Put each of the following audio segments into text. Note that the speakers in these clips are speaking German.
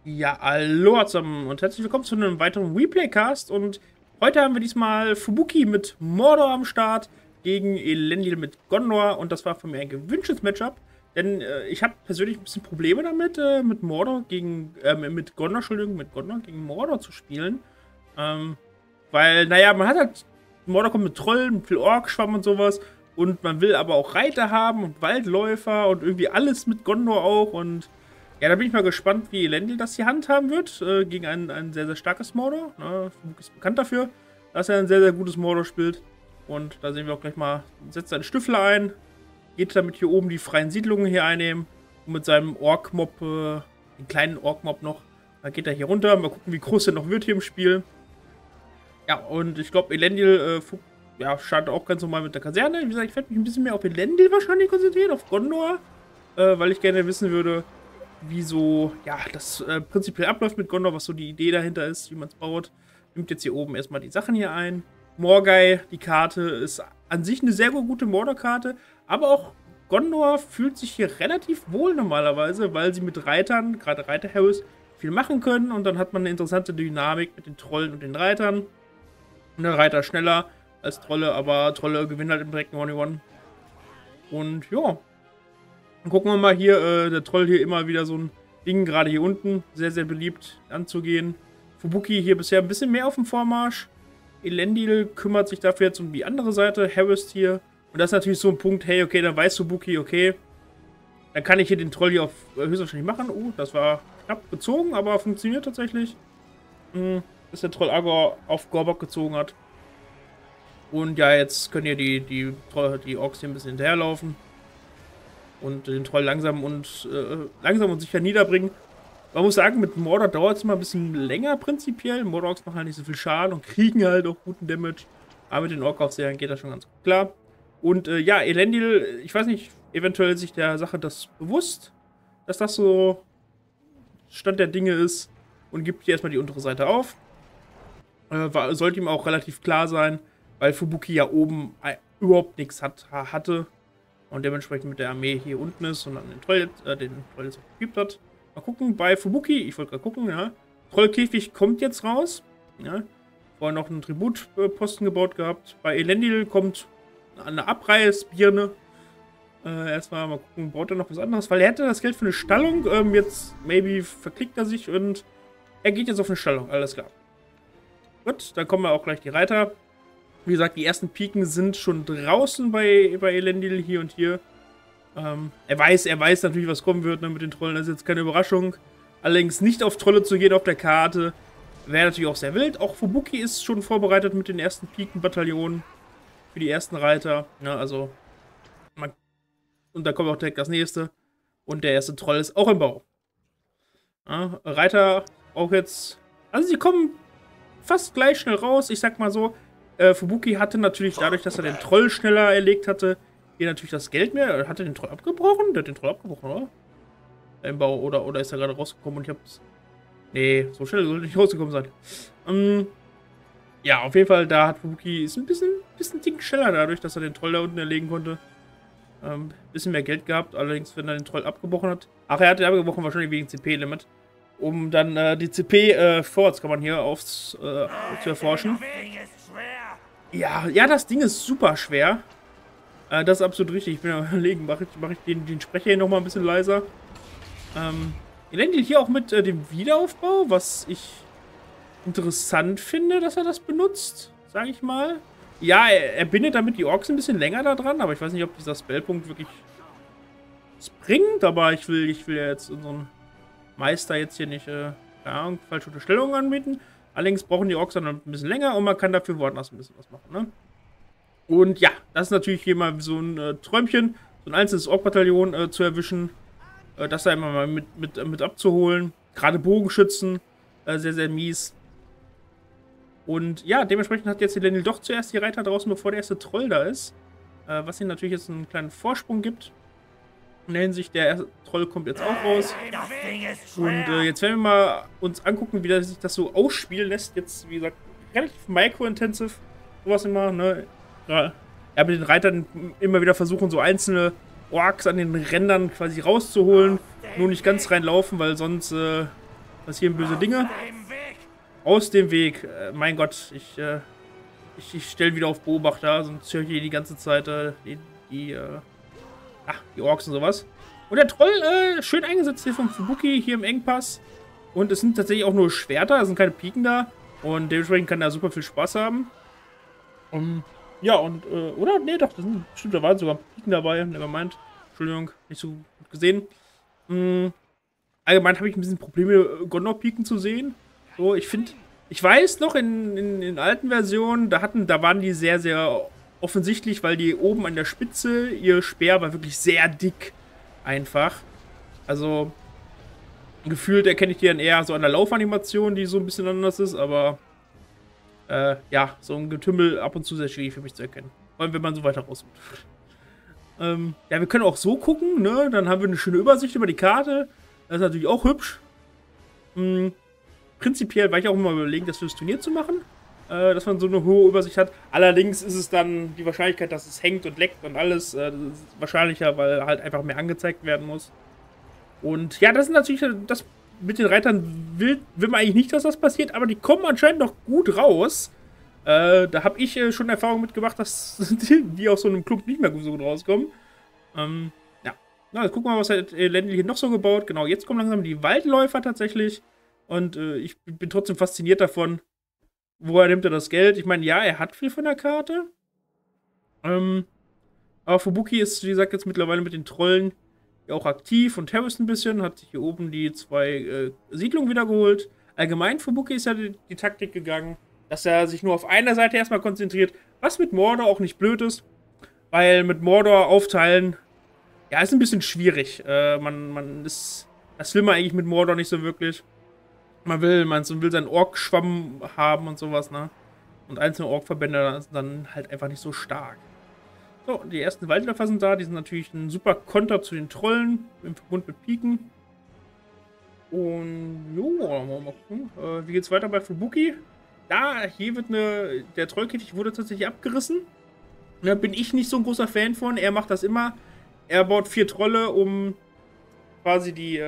Ja, hallo zusammen und herzlich willkommen zu einem weiteren Replaycast. Und heute haben wir diesmal Fubuki mit Mordor am Start gegen Elendil mit Gondor. Und das war für mich ein gewünschtes Matchup, denn ich habe persönlich ein bisschen Probleme damit, mit Mordor gegen, mit Gondor, Entschuldigung, mit Gondor gegen Mordor zu spielen. Weil, naja, man hat halt, Mordor kommt mit Trollen, mit viel Orkschwamm und sowas. Und man will aber auch Reiter haben und Waldläufer und irgendwie alles mit Gondor auch. Und ja, da bin ich mal gespannt, wie Elendil das hier handhaben wird, gegen ein sehr, sehr starkes Mordor. Fubuki ist bekannt dafür, dass er ein sehr, sehr gutes Mordor spielt. Und da sehen wir auch gleich mal, setzt seinen Stüffel ein, geht damit hier oben die freien Siedlungen hier einnehmen und mit seinem Ork-Mob, den kleinen Ork-Mob noch, dann geht er hier runter. Mal gucken, wie groß er noch wird hier im Spiel. Ja, und ich glaube, Elendil ja, startet auch ganz normal mit der Kaserne. Wie gesagt, ich werde mich ein bisschen mehr auf Elendil wahrscheinlich konzentrieren, auf Gondor, weil ich gerne wissen würde, wie so, ja, das prinzipiell abläuft mit Gondor, was so die Idee dahinter ist, wie man es baut. Nimmt jetzt hier oben erstmal die Sachen hier ein. Morgai, die Karte, ist an sich eine sehr gute Mordor-Karte, aber auch Gondor fühlt sich hier relativ wohl normalerweise, weil sie mit Reitern, gerade Reiter-Heroes, viel machen können und dann hat man eine interessante Dynamik mit den Trollen und den Reitern. Und der Reiter schneller als Trolle, aber Trolle gewinnen halt im direkten 1v1. Und ja, dann gucken wir mal hier, der Troll hier immer wieder so ein Ding, gerade hier unten, sehr, sehr beliebt anzugehen. Fubuki hier bisher ein bisschen mehr auf dem Vormarsch. Elendil kümmert sich dafür jetzt um die andere Seite, Harvest hier. Und das ist natürlich so ein Punkt, hey, okay, dann weiß Fubuki, okay, dann kann ich hier den Troll hier auf höchstwahrscheinlich machen. Das war knapp gezogen, aber funktioniert tatsächlich. Bis der Troll Agor auf Gorbok gezogen hat. Und ja, jetzt können hier die Orks hier ein bisschen hinterherlaufen. Und den Troll langsam und sicher niederbringen. Man muss sagen, mit Mordor dauert es mal ein bisschen länger prinzipiell. Mordorks machen halt nicht so viel Schaden und kriegen halt auch guten Damage. Aber mit den Ork-Aufsehern geht das schon ganz gut klar. Und ja, Elendil, ich weiß nicht, eventuell sich der Sache das bewusst, dass das so Stand der Dinge ist. Und gibt hier erstmal die untere Seite auf. Sollte ihm auch relativ klar sein, weil Fubuki ja oben überhaupt nichts hatte. Und dementsprechend mit der Armee hier unten ist und dann den Troll jetzt auch gekriegt hat. Mal gucken, bei Fubuki, ich wollte gerade gucken, ja. Trollkäfig kommt jetzt raus. Ja. Vorher noch einen Tributposten gebaut gehabt. Bei Elendil kommt eine Abreißbirne. Erstmal mal gucken, baut er noch was anderes, weil er hätte das Geld für eine Stallung. Jetzt, maybe, verklickt er sich und er geht jetzt auf eine Stallung, alles klar. Gut, dann kommen wir auch gleich die Reiter. Wie gesagt, die ersten Piken sind schon draußen bei Elendil hier und hier. Er weiß natürlich, was kommen wird, ne, mit den Trollen. Das ist jetzt keine Überraschung. Allerdings nicht auf Trolle zu gehen auf der Karte wäre natürlich auch sehr wild. Auch Fubuki ist schon vorbereitet mit den ersten Piken-Bataillonen für die ersten Reiter. Ja, also, und da kommt auch direkt das nächste. Und der erste Troll ist auch im Bau. Ja, Reiter auch jetzt. Also, sie kommen fast gleich schnell raus. Ich sag mal so. Fubuki hatte natürlich dadurch, dass er den Troll schneller erlegt hatte, hier natürlich das Geld mehr. Hat er den Troll abgebrochen? Der hat den Troll abgebrochen, oder? Im Bau, oder ist er gerade rausgekommen und ich hab's. Nee, so schnell soll er nicht rausgekommen sein. Ja, auf jeden Fall, da hat Fubuki ist ein bisschen Ding schneller dadurch, dass er den Troll da unten erlegen konnte. Bisschen mehr Geld gehabt, allerdings, wenn er den Troll abgebrochen hat. Ach, er hat den abgebrochen, wahrscheinlich wegen CP-Limit. Um dann die CP-Vorratskammern hier zu erforschen. Ja, das Ding ist super schwer. Das ist absolut richtig. Ich bin am Überlegen, mache ich den Sprecher hier nochmal ein bisschen leiser. Elendil hier auch mit dem Wiederaufbau, was ich interessant finde, dass er das benutzt, sage ich mal. Ja, er bindet damit die Orks ein bisschen länger da dran, aber ich weiß nicht, ob dieser Spellpunkt wirklich bringt, aber ich will ja jetzt unseren Meister jetzt hier nicht, keine Ahnung, falsche Unterstellungen anbieten. Allerdings brauchen die Orks dann ein bisschen länger und man kann dafür woanders ein bisschen was machen, ne? Und ja, das ist natürlich hier mal so ein Träumchen, so ein einzelnes Ork-Bataillon zu erwischen, das da immer mal mit abzuholen. Gerade Bogenschützen, sehr, sehr mies. Und ja, dementsprechend hat jetzt Elendil doch zuerst die Reiter draußen, bevor der erste Troll da ist. Was ihm natürlich jetzt einen kleinen Vorsprung gibt. In der Hinsicht, der erste Troll kommt jetzt auch raus. Und jetzt werden wir mal uns angucken, wie sich das so ausspielen lässt. Jetzt, wie gesagt, relativ micro-intensive. Sowas immer, ne? Ja, mit den Reitern immer wieder versuchen, so einzelne Orks an den Rändern quasi rauszuholen. Nur nicht ganz reinlaufen, weil sonst Passieren böse Dinge. Aus dem Weg. Mein Gott, ich stelle wieder auf Beobachter, sonst höre ich hier die ganze Zeit die Orks und sowas. Und der Troll, schön eingesetzt hier vom Fubuki, hier im Engpass. Und es sind tatsächlich auch nur Schwerter, es sind keine Piken da. Und dementsprechend kann er super viel Spaß haben. Ja, und, oder? Nee, doch, da waren sogar Piken dabei. Nevermind. Entschuldigung, nicht so gut gesehen. Allgemein habe ich ein bisschen Probleme, Gondor-Piken zu sehen. So, ich weiß noch, in alten Versionen, da waren die sehr, sehr offensichtlich, weil die oben an der Spitze, ihr Speer war wirklich sehr dick. Einfach. Also, gefühlt erkenne ich die dann eher so an der Laufanimation, die so ein bisschen anders ist, aber ja, so ein Getümmel ab und zu sehr schwierig für mich zu erkennen. Vor allem, wenn man so weiter rausgeht. Ja, wir können auch so gucken, ne? Dann haben wir eine schöne Übersicht über die Karte. Das ist natürlich auch hübsch. Prinzipiell war ich auch immer überlegen, das fürs Turnier zu machen. Dass man so eine hohe Übersicht hat. Allerdings ist es dann die Wahrscheinlichkeit, dass es hängt und leckt und alles, das ist wahrscheinlicher, weil halt einfach mehr angezeigt werden muss. Und ja, das ist natürlich, das mit den Reitern will man eigentlich nicht, dass das passiert, aber die kommen anscheinend noch gut raus. Da habe ich schon Erfahrung mitgemacht, dass die aus so einem Klump nicht mehr so gut rauskommen. Ja, jetzt gucken wir mal, was hat Elendil hier noch so gebaut. Genau, jetzt kommen langsam die Waldläufer tatsächlich. Und ich bin trotzdem fasziniert davon, woher nimmt er das Geld? Ich meine, ja, er hat viel von der Karte. Aber Fubuki ist, wie gesagt, jetzt mittlerweile mit den Trollen ja auch aktiv und Harris ein bisschen. Hat sich hier oben die 2 Siedlungen wiedergeholt. Allgemein, Fubuki ist ja die Taktik gegangen, dass er sich nur auf einer Seite erstmal konzentriert. Was mit Mordor auch nicht blöd ist. Weil mit Mordor aufteilen, ja, ist ein bisschen schwierig. Das will man eigentlich mit Mordor nicht so wirklich. Man will seinen Ork-Schwamm haben und sowas, ne? Und einzelne Ork-Verbände sind dann halt einfach nicht so stark. So, die ersten Waldläufer sind da. Die sind natürlich ein super Konter zu den Trollen im Verbund mit Piken. Und jo, mal gucken. Wie geht's weiter bei Fubuki? Hier wird der Trollkäfig wurde tatsächlich abgerissen. Da bin ich nicht so ein großer Fan von. Er macht das immer. Er baut 4 Trolle, um quasi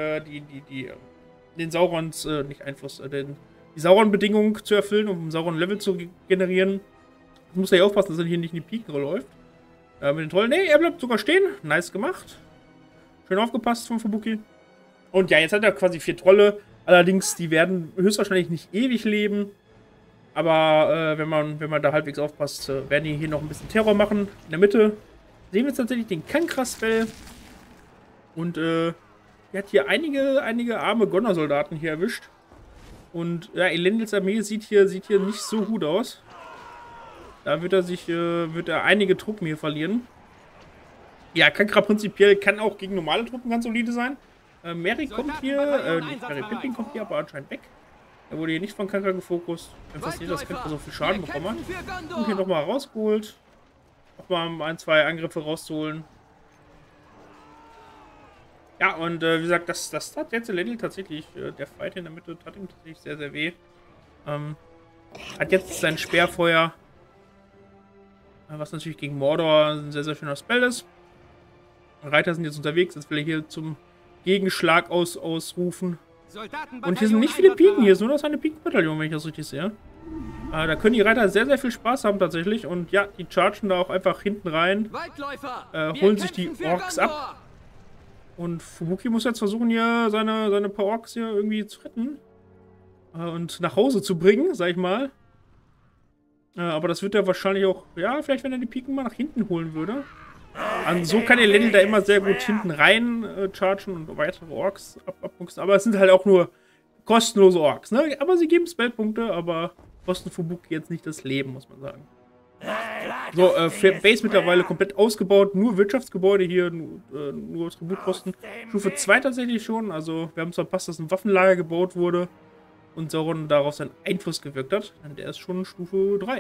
den Saurons, nicht Einfluss, die Sauron-Bedingungen zu erfüllen, um ein Sauron-Level zu generieren. Muss er ja aufpassen, dass er hier nicht in die Piken läuft. Mit den Trollen, nee, er bleibt sogar stehen. Nice gemacht. Schön aufgepasst von Fubuki. Und ja, jetzt hat er quasi 4 Trolle. Allerdings, die werden höchstwahrscheinlich nicht ewig leben. Aber wenn man da halbwegs aufpasst, werden die hier noch ein bisschen Terror machen. In der Mitte sehen wir jetzt tatsächlich den Kankras-Fell. Und er hat hier einige arme Gondor-Soldaten hier erwischt. Und ja, Elendils Armee sieht hier nicht so gut aus. Da wird er einige Truppen hier verlieren. Ja, Kankra prinzipiell kann auch gegen normale Truppen ganz solide sein. Merry kommt hier, Merry Pippin kommt hier aber anscheinend weg. Er wurde hier nicht von Kankra gefokust. Wenn fast jeder Kämpfer so viel Schaden bekommen hat. Und hier nochmal rausgeholt. Nochmal 1, 2 Angriffe rauszuholen. Ja, und wie gesagt, das tat jetzt Elendil tatsächlich. Der Fight in der Mitte tat ihm tatsächlich sehr, sehr weh. Hat jetzt sein Speerfeuer. Was natürlich gegen Mordor ein sehr, sehr schöner Spell ist. Reiter sind jetzt unterwegs. Jetzt will er hier zum Gegenschlag ausrufen. Und hier sind nicht viele Piken. Hier ist nur noch eine Pikenbataillon, wenn ich das richtig sehe. Da können die Reiter sehr, sehr viel Spaß haben tatsächlich. Und ja, die chargen da auch einfach hinten rein. Holen sich die Orks ab. Und Fubuki muss jetzt versuchen, hier seine paar Orks hier irgendwie zu retten. Und nach Hause zu bringen, sag ich mal. Aber das wird er wahrscheinlich auch, ja, vielleicht wenn er die Piken mal nach hinten holen würde. So kann Elendil da immer sehr gut hinten rein chargen und weitere Orks abmuxen. Aber es sind halt auch nur kostenlose Orks, ne? Aber sie geben Spellpunkte, aber kosten Fubuki jetzt nicht das Leben, muss man sagen. So, Base mittlerweile komplett ausgebaut, nur Wirtschaftsgebäude hier, nur Tributkosten. Stufe 2 tatsächlich schon, also wir haben zwar verpasst, dass ein Waffenlager gebaut wurde und Sauron darauf seinen Einfluss gewirkt hat. Der ist schon Stufe 3.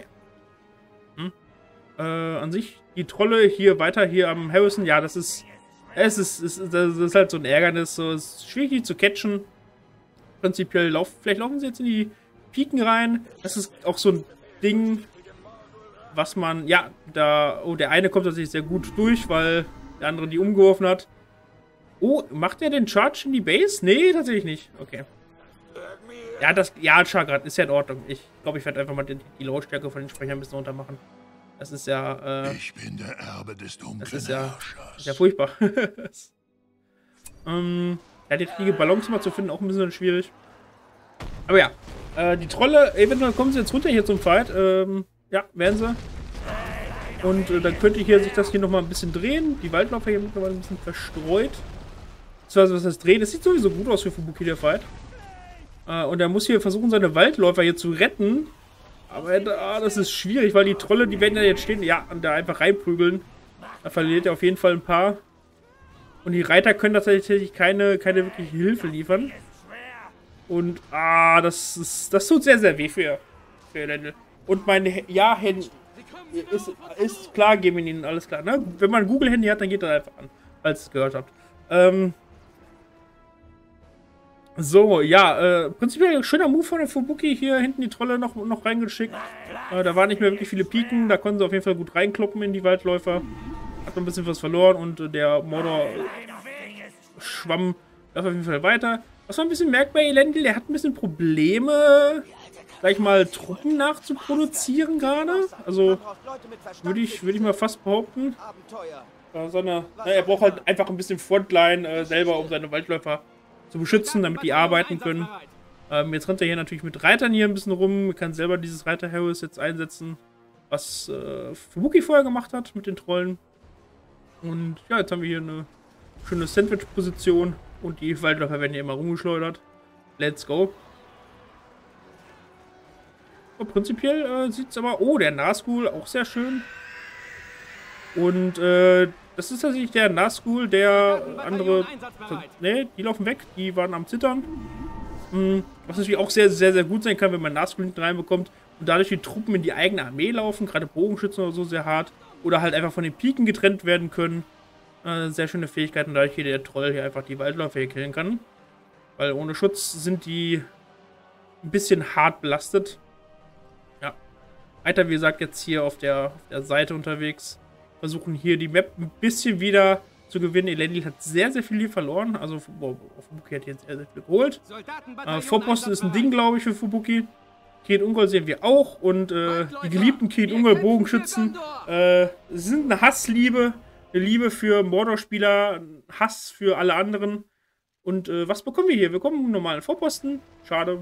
An sich, die Trolle hier weiter hier am Harrison, ja, das ist halt so ein Ärgernis, so, es ist schwierig die zu catchen. Prinzipiell, vielleicht laufen sie jetzt in die Piken rein. Das ist auch so ein Ding, was man, ja, der eine kommt tatsächlich sehr gut durch, weil der andere die umgeworfen hat. Oh, macht er den Charge in die Base? Nee, tatsächlich nicht. Okay. Ja, ja, Chagrat ist ja in Ordnung. Ich glaube, ich werde einfach mal die Lautstärke von den Sprechern ein bisschen runter machen. Das ist ja, ich bin der Erbe des dunklen das ist ja Herrschers. furchtbar. Ja, die richtige Balance mal zu finden, auch ein bisschen schwierig. Aber ja, die Trolle, eventuell kommen sie jetzt runter hier zum Fight. Ja, werden sie. Und dann könnte hier sich das hier nochmal ein bisschen drehen. Die Waldläufer hier mittlerweile ein bisschen verstreut. Beziehungsweise, was das drehen, das sieht sowieso gut aus für Fubuki, der Fight. Und er muss hier versuchen, seine Waldläufer hier zu retten. Aber das ist schwierig, weil die Trolle, die werden ja jetzt stehen, ja, und da einfach reinprügeln. Da verliert er auf jeden Fall ein paar. Und die Reiter können tatsächlich keine wirkliche Hilfe liefern. Und, das tut sehr, sehr weh für Elendil. Und mein Handy ist klar, geben wir ihnen alles klar, ne? Wenn man ein Google-Handy hat, dann geht das einfach an, falls ihr es gehört habt. So, ja, prinzipiell schöner Move von der Fubuki, hier hinten die Trolle noch reingeschickt. Da waren nicht mehr wirklich viele Piken, da konnten sie auf jeden Fall gut reinkloppen in die Waldläufer. Hat noch ein bisschen was verloren und der Mordor schwamm auf jeden Fall weiter. Was man ein bisschen merkt bei Elendil, der hat ein bisschen Probleme, sag ich mal, Truppen nachzuproduzieren gerade. Also würde ich mal fast behaupten. Er braucht halt einfach ein bisschen Frontline selber, um seine Waldläufer zu beschützen, damit die arbeiten können. Jetzt rennt er hier natürlich mit Reitern hier ein bisschen rum. Man kann selber dieses Reiter-Harris jetzt einsetzen, was Fubuki vorher gemacht hat mit den Trollen. Und ja, jetzt haben wir hier eine schöne Sandwich-Position und die Waldläufer werden hier immer rumgeschleudert. Let's go. So, prinzipiell sieht es aber... Oh, der Nazgul, auch sehr schön. Und das ist tatsächlich der Nazgul, der andere... Ne, die laufen weg, die waren am Zittern. Was natürlich auch sehr, sehr, sehr gut sein kann, wenn man Nazgul hinten reinbekommt und dadurch die Truppen in die eigene Armee laufen, gerade Bogenschützen oder so sehr hart. Oder halt einfach von den Piken getrennt werden können. Sehr schöne Fähigkeiten, dadurch hier der Troll hier einfach die Waldläufer hier killen kann. Weil ohne Schutz sind die ein bisschen hart belastet. Ja. Weiter, wie gesagt, jetzt hier auf der Seite unterwegs. Versuchen hier die Map ein bisschen wieder zu gewinnen. Elendil hat sehr, sehr viel hier verloren. Also Fubuki hat jetzt sehr, sehr viel geholt. Vorposten ist ein Ding, glaube ich, für Fubuki. Kiet Ungol sehen wir auch. Und die geliebten Kiet Ungol Bogenschützen sind eine Hassliebe. Eine Liebe für Mordor-Spieler, ein Hass für alle anderen. Und was bekommen wir hier? Wir bekommen einen normalen Vorposten. Schade.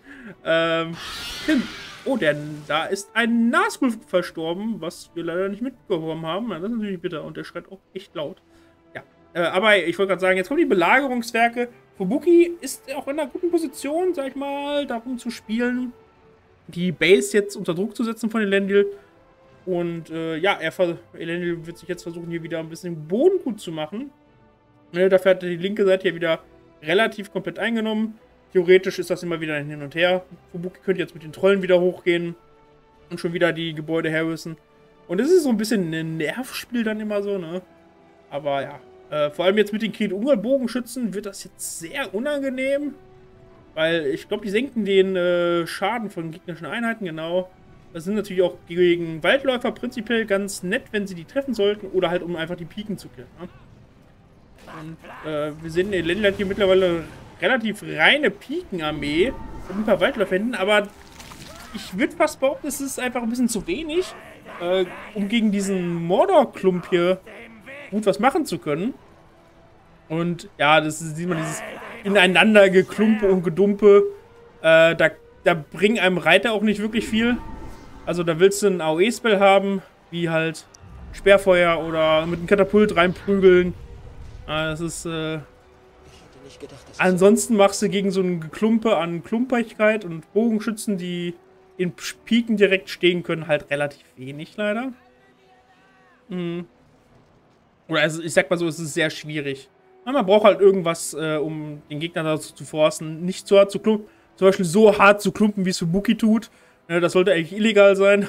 Oh, da ist ein Nazgul verstorben, was wir leider nicht mitbekommen haben. Das ist natürlich bitter und der schreit auch echt laut. Ja, aber ich wollte gerade sagen, jetzt kommen die Belagerungswerke. Fubuki ist auch in einer guten Position, sag ich mal, darum zu spielen, die Base jetzt unter Druck zu setzen von Elendil. Und ja, Elendil wird sich jetzt versuchen, hier wieder ein bisschen Boden gut zu machen. Dafür hat die linke Seite hier wieder relativ komplett eingenommen. Theoretisch ist das immer wieder ein Hin und Her. Fubuki könnte jetzt mit den Trollen wieder hochgehen und schon wieder die Gebäude harrissen. Und es ist so ein bisschen ein Nervspiel dann immer so, ne? Aber ja, vor allem jetzt mit den Kiet Ungol Bogenschützen wird das jetzt sehr unangenehm. Weil ich glaube, die senken den Schaden von gegnerischen Einheiten, genau. Das sind natürlich auch gegen Waldläufer prinzipiell ganz nett, wenn sie die treffen sollten. Oder halt, um einfach die Piken zu killen. Ne? Und wir sehen, Elendil hat hier mittlerweile relativ reine Pikenarmee und ein paar Waldläufer hinten. Aber ich würde fast behaupten, es ist einfach ein bisschen zu wenig, um gegen diesen Mordor-Klump hier gut was machen zu können. Und ja, das sieht man, dieses ineinander Geklumpe und Gedumpe. Da bringen einem Reiter auch nicht wirklich viel. Also da willst du einen AOE-Spell haben, wie halt Sperrfeuer oder mit einem Katapult reinprügeln. Das ist, ansonsten machst du gegen so ein Geklumpe an Klumpigkeit und Bogenschützen, die in Piken direkt stehen können, halt relativ wenig, leider. Oder also ich sag mal so, es ist sehr schwierig. Man braucht halt irgendwas, um den Gegner dazu zu forcen, nicht so hart zu klumpen. Zum Beispiel so hart zu klumpen, wie es Fubuki tut. Das sollte eigentlich illegal sein.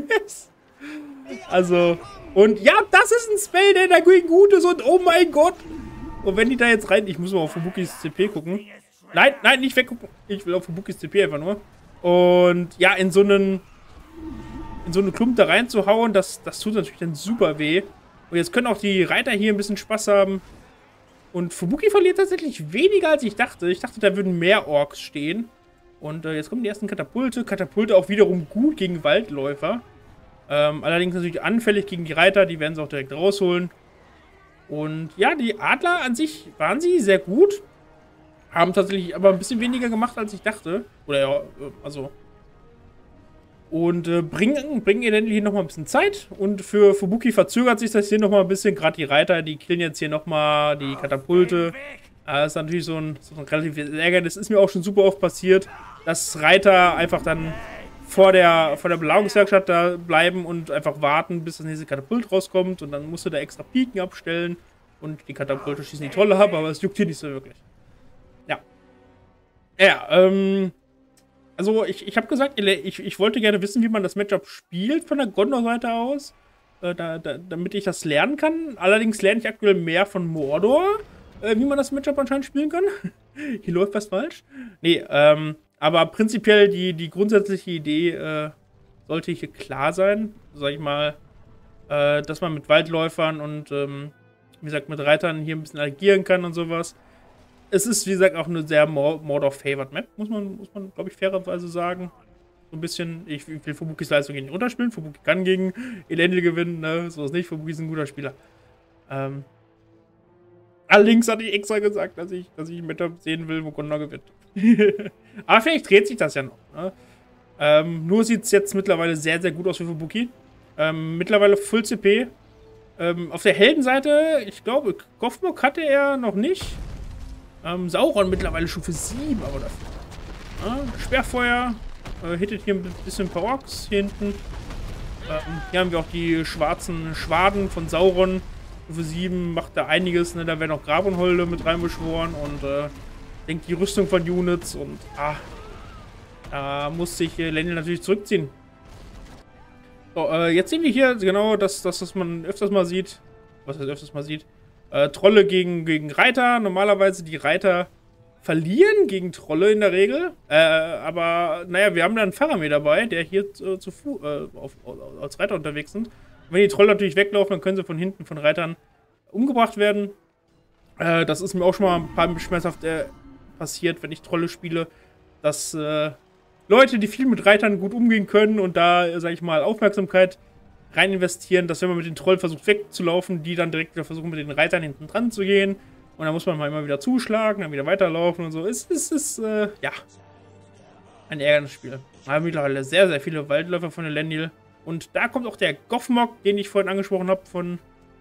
Also, und ja, das ist ein Spell, der dagegen gut ist und oh mein Gott. Und wenn die da jetzt rein... Ich muss mal auf Fubukis CP gucken. Nein, nein, nicht weggucken. Ich will auf Fubukis CP einfach nur. Und ja, in so einen Klump da reinzuhauen, das tut natürlich dann super weh. Und jetzt können auch die Reiter hier ein bisschen Spaß haben. Und Fubuki verliert tatsächlich weniger, als ich dachte. Ich dachte, da würden mehr Orks stehen. Und jetzt kommen die ersten Katapulte. Katapulte auch wiederum gut gegen Waldläufer. Allerdings natürlich anfällig gegen die Reiter. Die werden sie auch direkt rausholen. Und ja, die Adler an sich waren sie sehr gut. Haben tatsächlich aber ein bisschen weniger gemacht, als ich dachte. Oder ja, also... Und bringen eventuell hier nochmal ein bisschen Zeit. Und für Fubuki verzögert sich das hier nochmal ein bisschen. Gerade die Reiter, die killen jetzt hier nochmal die Katapulte. Das ist natürlich so ein relativ Ärger. Das ist mir auch schon super oft passiert, dass Reiter einfach dann vor der Belagerungswerkstatt da bleiben und einfach warten, bis das nächste Katapult rauskommt. Und dann musst du da extra Piken abstellen. Und die Katapulte schießen die Trolle ab, aber es juckt hier nicht so wirklich. Ja. Ja, also ich habe gesagt, ich wollte gerne wissen, wie man das Matchup spielt von der Gondor-Seite aus, damit ich das lernen kann. Allerdings lerne ich aktuell mehr von Mordor, wie man das Matchup anscheinend spielen kann. Hier läuft was falsch. Nee, aber prinzipiell die grundsätzliche Idee sollte hier klar sein, sag ich mal, dass man mit Waldläufern und, wie gesagt, mit Reitern hier ein bisschen agieren kann und sowas. Es ist, wie gesagt, auch eine sehr Mordor-favored Map, muss man glaube ich, fairerweise sagen. So ein bisschen, ich will Fubukis Leistung hier nicht runterspielen. Fubuki kann gegen Elendil gewinnen, ne? So ist nicht. Fubuki ist ein guter Spieler. Allerdings hatte ich extra gesagt, dass ich ein Matchup sehen will, wo Gondor gewinnt. Aber vielleicht dreht sich das ja noch. Ne? Nur sieht es jetzt mittlerweile sehr, sehr gut aus für Fubuki. Mittlerweile Full CP. Auf der Heldenseite, ich glaube, Goffmog hatte er noch nicht. Sauron mittlerweile Stufe 7, aber dafür. Ja, Sperrfeuer, hittet hier ein bisschen Parox hier hinten. Hier haben wir auch die schwarzen Schwaden von Sauron. Stufe 7 macht da einiges, ne? Da werden auch Grabunholde mit reinbeschworen und denkt die Rüstung von Units und da muss sich Elendil natürlich zurückziehen. So, jetzt sehen wir hier genau das, was man öfters mal sieht. Was heißt öfters mal sieht? Trolle gegen Reiter. Normalerweise die Reiter verlieren gegen Trolle in der Regel. Aber, naja, wir haben da einen Faramir dabei, der hier als Reiter unterwegs sind. Und wenn die Trolle natürlich weglaufen, dann können sie von hinten von Reitern umgebracht werden. Das ist mir auch schon mal ein paar schmerzhaft passiert, wenn ich Trolle spiele, dass Leute, die viel mit Reitern gut umgehen können und da, sag ich mal, Aufmerksamkeit rein investieren, dass wenn man mit den Trollen versucht wegzulaufen, die dann direkt wieder versuchen mit den Reitern hinten dran zu gehen. Und dann muss man mal immer wieder zuschlagen, dann wieder weiterlaufen und so. Es ist, ja, ein ärgerliches Spiel. Wir haben mittlerweile sehr, sehr viele Waldläufer von Elendil. Und da kommt auch der Goffmog, den ich vorhin angesprochen habe, von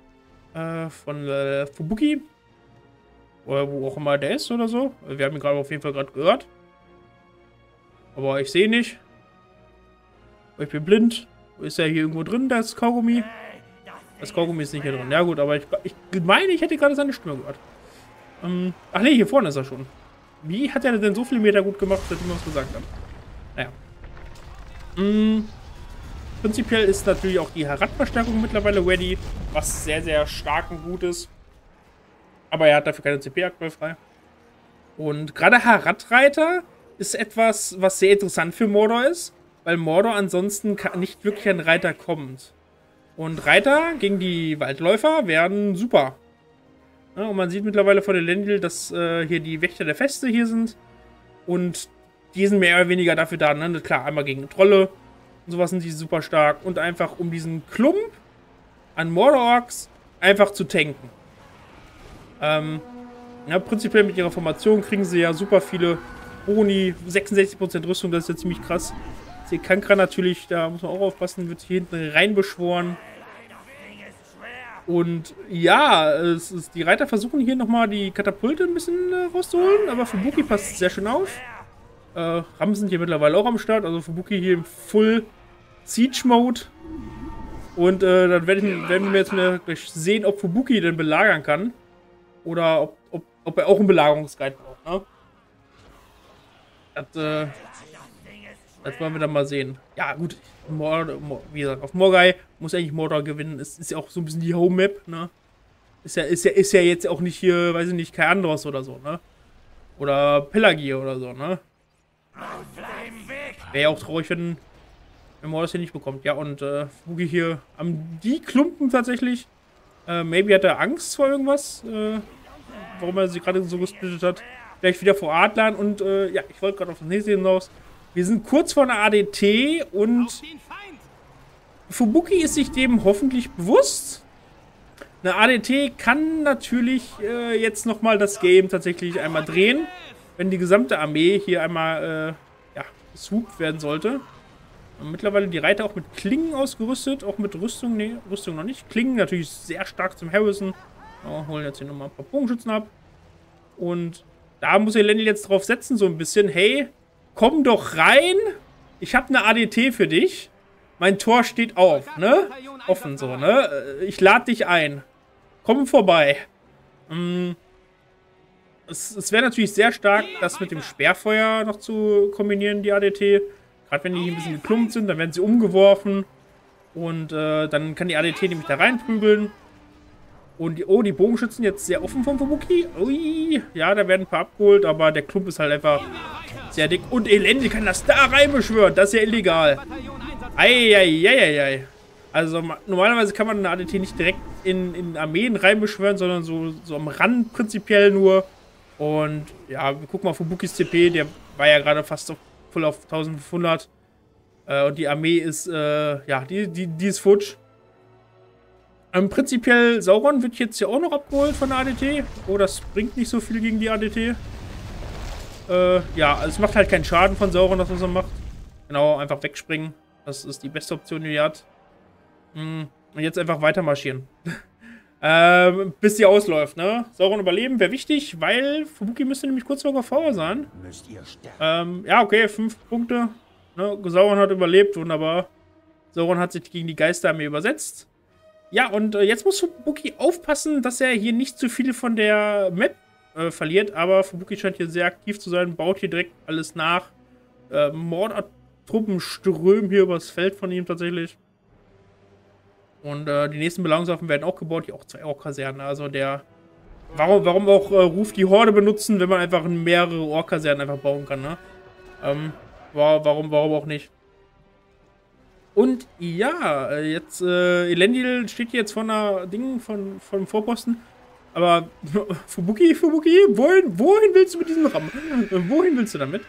Fubuki. Oder wo auch immer der ist oder so. Wir haben ihn gerade auf jeden Fall gerade gehört. Aber ich sehe nicht. Ich bin blind. Ist er hier irgendwo drin, das Kaugummi? Das Kaugummi ist nicht hier drin. Ja gut, aber ich meine, ich hätte gerade seine Stimme gehört. Ach nee, hier vorne ist er schon. Wie hat er denn so viele Meter gut gemacht, seitdem wir es gesagt haben? Naja. Prinzipiell ist natürlich auch die Harad-Verstärkung mittlerweile ready, was sehr, sehr stark und gut ist. Aber er hat dafür keine CP aktuell frei. Und gerade Harad-Reiter ist etwas, was sehr interessant für Mordor ist, weil Mordor ansonsten nicht wirklich an Reiter kommt. Und Reiter gegen die Waldläufer werden super. Ja, und man sieht mittlerweile von Elendil, dass hier die Wächter der Feste hier sind. Und die sind mehr oder weniger dafür da, ne? Klar, einmal gegen Trolle und sowas sind die super stark. Und einfach um diesen Klump an Mordor-Orks einfach zu tanken. Ja, prinzipiell mit ihrer Formation kriegen sie ja super viele Boni, 66% Rüstung, das ist ja ziemlich krass. Sekankra natürlich, da muss man auch aufpassen, wird hier hinten reinbeschworen. Und ja, die Reiter versuchen hier nochmal die Katapulte ein bisschen rauszuholen, aber Fubuki passt sehr schön auf. Ram sind hier mittlerweile auch am Start, also Fubuki hier im Full Siege Mode. Und dann werden wir jetzt mal gleich sehen, ob Fubuki denn belagern kann. Oder ob er auch einen Belagerungsguide braucht, ne? Das wollen wir dann mal sehen. Ja, gut. Wie gesagt, auf Morgai muss eigentlich Mordor gewinnen. Es ist ja auch so ein bisschen die Home-Map, ne? Ist ja jetzt auch nicht hier, weiß ich nicht, Kaandros oder so, ne? Oder Pelagier oder so, ne? Wäre ja auch traurig, wenn Mordor das hier nicht bekommt. Ja, und Fugi hier die Klumpen tatsächlich. Maybe hat er Angst vor irgendwas, warum er sie gerade so gesplittet hat. gleich wieder vor Adlern. Und ja, ich wollte gerade auf das nächste hinaus. Wir sind kurz vor einer ADT und Fubuki ist sich dem hoffentlich bewusst. Eine ADT kann natürlich jetzt nochmal das Game tatsächlich einmal drehen, wenn die gesamte Armee hier einmal ja, geswoopt werden sollte. Und mittlerweile die Reiter auch mit Klingen ausgerüstet, auch mit Rüstung. Ne, Rüstung noch nicht. Klingen natürlich sehr stark zum Harrison. Ja, holen jetzt hier nochmal ein paar Bogenschützen ab. Und da muss Elendil jetzt drauf setzen, so ein bisschen. Hey, komm doch rein. Ich habe eine ADT für dich. Mein Tor steht auf, ne? Offen so, ne? Ich lade dich ein. Komm vorbei. Es wäre natürlich sehr stark, das mit dem Sperrfeuer noch zu kombinieren, die ADT. Gerade wenn die hier ein bisschen geklumpt sind, dann werden sie umgeworfen. Und dann kann die ADT nämlich da reinprügeln. Und die Bogenschützen jetzt sehr offen vom Fubuki. Ui, ja, da werden ein paar abgeholt, aber der Klump ist halt einfach sehr dick. Und Elendil kann das da reinbeschwören. Das ist ja illegal. Eieieiei. Also normalerweise kann man eine ADT nicht direkt in Armeen reinbeschwören, sondern so am Rand prinzipiell nur. Und ja, guck mal, Fubukis CP, der war ja gerade fast voll auf 1500. Und die Armee ist, ja, die ist futsch. Prinzipiell Sauron wird jetzt ja auch noch abgeholt von der ADT. Oh, das bringt nicht so viel gegen die ADT. Ja, also es macht halt keinen Schaden von Sauron, das was er macht. Genau, einfach wegspringen. Das ist die beste Option, die er hat. Und jetzt einfach weiter marschieren. Bis sie ausläuft, ne? Sauron überleben wäre wichtig, weil Fubuki müsste nämlich kurz vor Gefahr sein. Ja, okay, 5 Punkte. Ne? Sauron hat überlebt, wunderbar. Sauron hat sich gegen die Geisterarmee übersetzt. Ja, und jetzt muss Fubuki aufpassen, dass er hier nicht zu viel von der Map verliert. Aber Fubuki scheint hier sehr aktiv zu sein, baut hier direkt alles nach. Mordor-Truppen strömen hier übers Feld von ihm tatsächlich. Und die nächsten Belagerungswaffen werden auch gebaut, hier auch 2 Ork-Kasernen. Also der... Warum auch Ruf die Horde benutzen, wenn man einfach mehrere Ork-Kasernen einfach bauen kann, ne? Warum auch nicht? Und ja, jetzt Elendil steht jetzt von einer vom Vorposten. Aber Fubuki, wohin willst du mit diesem Ram? Wohin willst du damit?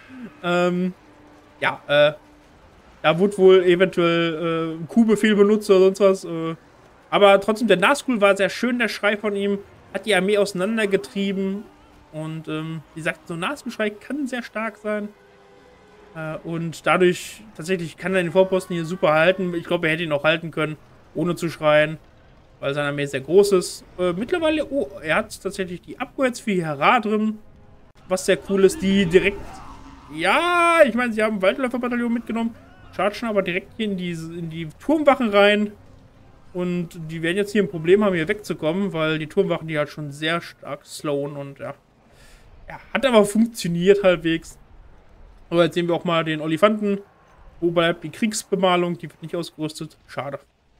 Ja, da wurde wohl eventuell ein Q-Befehl benutzt oder sonst was. Aber trotzdem, der Nazgul war sehr schön, der Schrei von ihm. Hat die Armee auseinandergetrieben. Und wie gesagt, so ein Nazgul-Schrei kann sehr stark sein. Und dadurch, tatsächlich kann er den Vorposten hier super halten. Ich glaube, er hätte ihn auch halten können, ohne zu schreien. Weil seine Armee sehr groß ist. Mittlerweile, oh, er hat tatsächlich die Upgrades für Hera drin. Was sehr cool ist, die direkt... Ja, ich meine, sie haben ein Waldläuferbataillon mitgenommen. Chargen aber direkt hier in die Turmwachen rein. Und die werden jetzt hier ein Problem haben, hier wegzukommen, weil die Turmwachen die halt schon sehr stark slowen und ja. Ja, hat aber funktioniert halbwegs. Aber jetzt sehen wir auch mal den Olifanten. Wo bleibt die Kriegsbemalung? Die wird nicht ausgerüstet. Schade.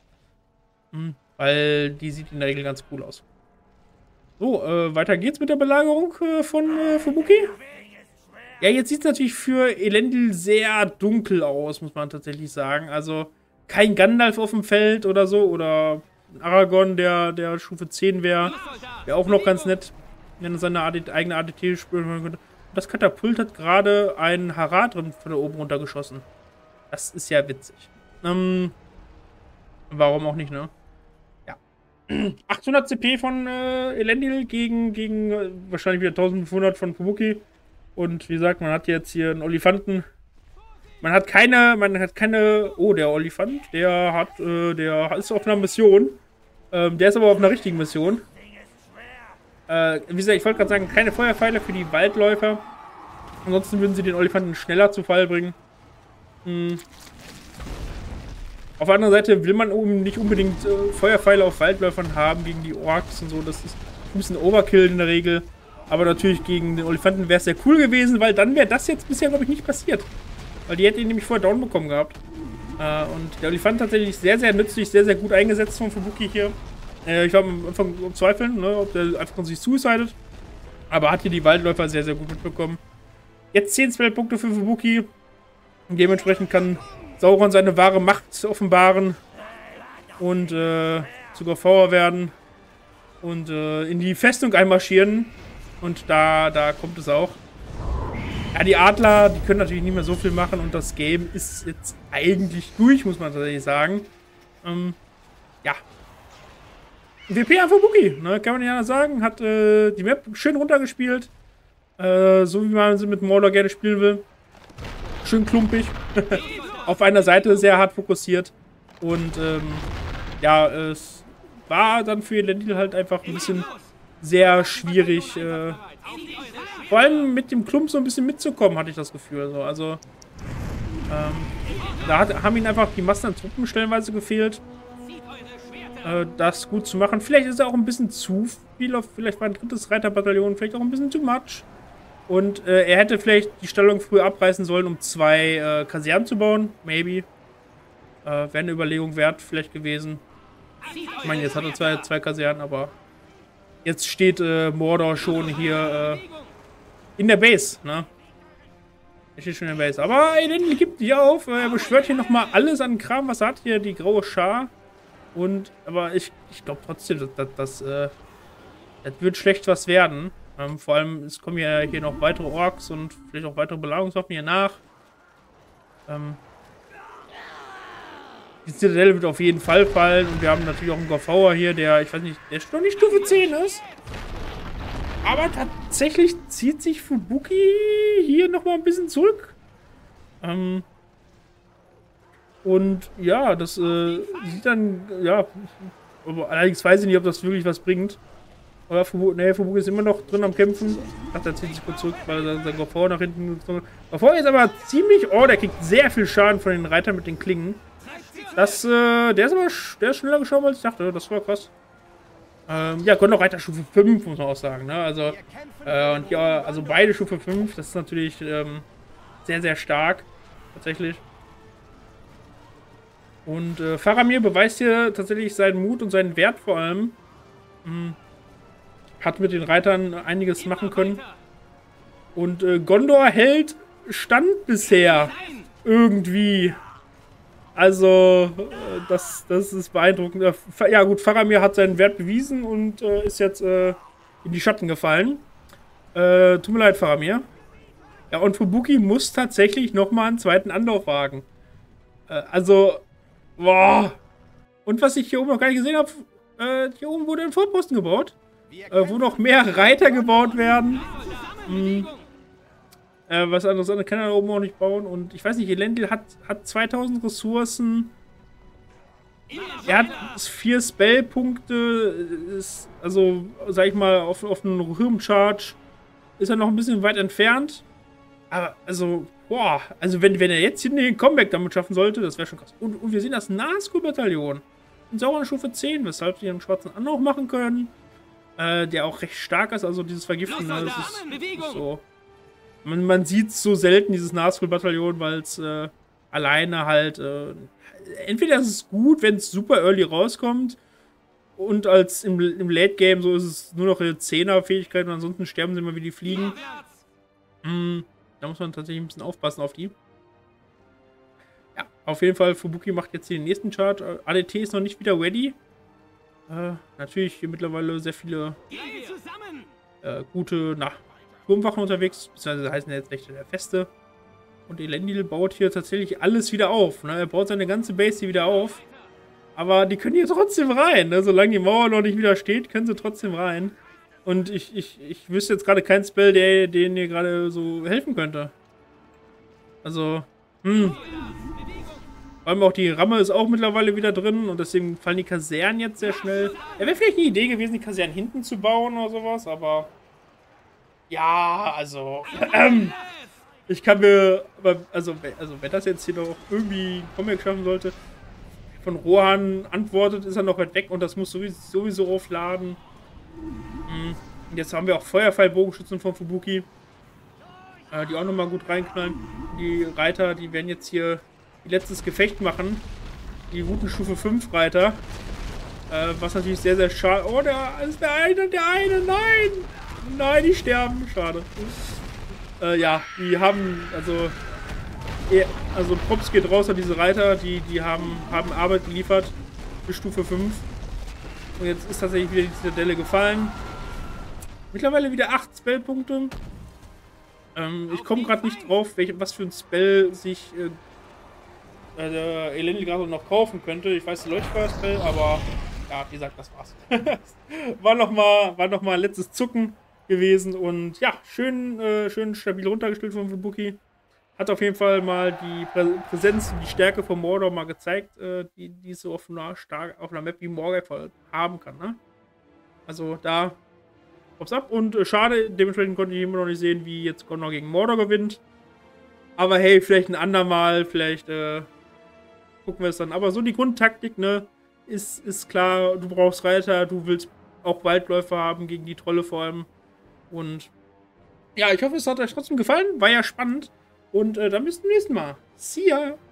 Weil die sieht in der Regel ganz cool aus. So, weiter geht's mit der Belagerung von Fubuki. Ja, jetzt sieht es natürlich für Elendil sehr dunkel aus, muss man tatsächlich sagen. Also kein Gandalf auf dem Feld oder so. Oder Aragorn, der Stufe 10 wäre. Wäre auch noch ganz nett, wenn er seine eigene ADT spüren könnte. Das Katapult hat gerade einen Haradrim von da oben runtergeschossen. Das ist ja witzig. Warum auch nicht, ne? Ja. 800 CP von Elendil gegen wahrscheinlich wieder 1500 von Fubuki. Und wie gesagt, man hat jetzt hier einen Olifanten. Man hat keine. Oh, der Olifant, der ist auf einer Mission. Der ist aber auf einer richtigen Mission. Wie gesagt, ich wollte gerade sagen, keine Feuerpfeile für die Waldläufer. Ansonsten würden sie den Olifanten schneller zu Fall bringen. Auf der anderen Seite will man nicht unbedingt Feuerpfeile auf Waldläufern haben gegen die Orks und so. Das ist ein bisschen Overkill in der Regel. Aber natürlich gegen den Olifanten wäre es sehr cool gewesen, weil dann wäre das jetzt bisher, glaube ich, nicht passiert. Weil die hätte ihn nämlich vorher down bekommen gehabt. Und der Olifant tatsächlich sehr, sehr nützlich, sehr, sehr gut eingesetzt von Fubuki hier. Ich glaube, am Anfang zweifeln, ne, ob der einfach von sich suicidet. Aber hat hier die Waldläufer sehr, sehr gut mitbekommen. Jetzt 10 Spellpunkte für Fubuki. Und dementsprechend kann Sauron seine wahre Macht offenbaren. Und sogar Fauer werden. Und in die Festung einmarschieren. Und da kommt es auch. Ja, die Adler, die können natürlich nicht mehr so viel machen und das Game ist jetzt eigentlich durch, muss man tatsächlich sagen. Ja. WP an Fubuki, ne, kann man ja sagen. Hat die Map schön runtergespielt. So wie man sie mit Mordor gerne spielen will. Schön klumpig. Auf einer Seite sehr hart fokussiert. Und ja, es war dann für Elendil halt einfach ein bisschen sehr schwierig. Vor allem mit dem Klump so ein bisschen mitzukommen, hatte ich das Gefühl. So. Also, da haben ihnen einfach die Massen an Truppen stellenweise gefehlt. Das gut zu machen. Vielleicht ist er auch ein bisschen zu viel. Vielleicht war ein drittes Reiterbataillon vielleicht auch ein bisschen too much. Und er hätte vielleicht die Stellung früher abreißen sollen, um 2 Kasernen zu bauen. Maybe. Wäre eine Überlegung wert vielleicht gewesen. Ich meine, jetzt hat er zwei Kasernen, aber jetzt steht Mordor schon hier in der Base, ne? Er steht schon in der Base. Aber Elendil gibt nicht auf. Er beschwört hier nochmal alles an Kram, was er hat. Hier die graue Schar. Aber ich glaube trotzdem, das wird schlecht was werden. Vor allem, es kommen ja hier noch weitere Orks und vielleicht auch weitere Belagerungswaffen hier nach. Die Zitadelle wird auf jeden Fall fallen. Und wir haben natürlich auch einen Gorfauer hier, der, ich weiß nicht, der noch nicht Stufe 10 ist. Aber tatsächlich zieht sich Fubuki hier nochmal ein bisschen zurück. Und ja, das sieht dann, ja, aber allerdings weiß ich nicht, ob das wirklich was bringt. Aber Fubuki ist immer noch drin am Kämpfen. Ach, der zieht sich kurz zurück, weil er sein Gorfauer nach hinten gezogen hat. Gorfauer ist aber ziemlich, der kriegt sehr viel Schaden von den Reitern mit den Klingen. Der ist schneller geschoben, als ich dachte, das war krass. Ja, Gondor Reiter Stufe 5, muss man auch sagen, ne? Also, und ja, also beide Stufe 5, das ist natürlich sehr, sehr stark, tatsächlich. Und Faramir beweist hier tatsächlich seinen Mut und seinen Wert vor allem. Hat mit den Reitern einiges machen können. Und Gondor hält Stand bisher. Irgendwie. Also, das ist beeindruckend. Ja gut, Faramir hat seinen Wert bewiesen und ist jetzt in die Schatten gefallen. Tut mir leid, Faramir. Ja, und Fubuki muss tatsächlich nochmal einen zweiten Anlauf wagen. Also, boah. Und was ich hier oben noch gar nicht gesehen habe, hier oben wurde ein Vorposten gebaut. Wo noch mehr Reiter gebaut werden. Was anderes kann er da oben auch nicht bauen. Und ich weiß nicht, Elendil hat 2000 Ressourcen. Er hat 4 Spellpunkte. Also, sag ich mal, auf einen Rohirrim-Charge ist er noch ein bisschen weit entfernt. Aber, also, boah. Also, wenn er jetzt hier den Comeback damit schaffen sollte, das wäre schon krass. Und wir sehen das Nazgûl-Bataillon. Und sauer eine Stufe 10, weshalb sie einen schwarzen Anlauf machen können. Der auch recht stark ist, also dieses Vergiften, ne, das ist so. Man sieht es so selten, dieses Nazgûl-Bataillon, weil es alleine halt. Entweder ist es gut, wenn es super early rauskommt, und als im Late Game so ist es nur noch eine 10er-Fähigkeit und ansonsten sterben sie immer wie die Fliegen. Da muss man tatsächlich ein bisschen aufpassen auf die. Ja, auf jeden Fall, Fubuki macht jetzt hier den nächsten Chart. ADT ist noch nicht wieder ready. Natürlich hier mittlerweile sehr viele gute Turmwachen unterwegs, beziehungsweise heißen ja jetzt Wächter der Feste. Und Elendil baut hier tatsächlich alles wieder auf. Ne? Er baut seine ganze Base hier wieder auf. Aber die können hier trotzdem rein. Ne? Solange die Mauer noch nicht wieder steht, können sie trotzdem rein. Und ich wüsste jetzt gerade keinen Spell, der denen hier gerade so helfen könnte. Also, Vor allem auch die Ramme ist auch mittlerweile wieder drin und deswegen fallen die Kasernen jetzt sehr schnell. Ja, wäre vielleicht eine Idee gewesen, die Kasernen hinten zu bauen oder sowas, aber ja, also ich kann mir, also wenn das jetzt hier noch irgendwie ein Comic schaffen sollte, von Rohan antwortet, ist er noch weit weg und das muss sowieso aufladen. Und jetzt haben wir auch Feuerpfeil-Bogenschützen von Fubuki, die auch nochmal gut reinknallen. Die Reiter, die werden jetzt hier ihr letztes Gefecht machen. Die guten Stufe 5 Reiter. Was natürlich sehr, sehr schade. Oh, der eine, nein! Nein, die sterben. Schade. Ja, die haben, also Props geht raus an diese Reiter, die haben Arbeit geliefert für Stufe 5. Und jetzt ist tatsächlich wieder die Zitadelle gefallen. Mittlerweile wieder 8 Spellpunkte. Ich komme gerade nicht drauf, was für ein Spell sich Elendil gerade noch kaufen könnte. Ich weiß, die Leuchtfeuer-Spell, aber ja, wie gesagt, das war's. war noch mal ein letztes Zucken gewesen und ja, schön stabil runtergestellt von Fubuki. Hat auf jeden Fall mal die Präsenz und die Stärke von Mordor mal gezeigt, die es so auf einer Map wie Morgreif haben kann. Ne? Also da hops ab und schade, dementsprechend konnte ich immer noch nicht sehen, wie jetzt Gondor gegen Mordor gewinnt. Aber hey, vielleicht ein andermal, vielleicht gucken wir es dann. Aber so die Grundtaktik, ne, ist klar, du brauchst Reiter, du willst auch Waldläufer haben, gegen die Trolle vor allem. Und ja, ich hoffe, es hat euch trotzdem gefallen. War ja spannend. Und dann bis zum nächsten Mal. See ya!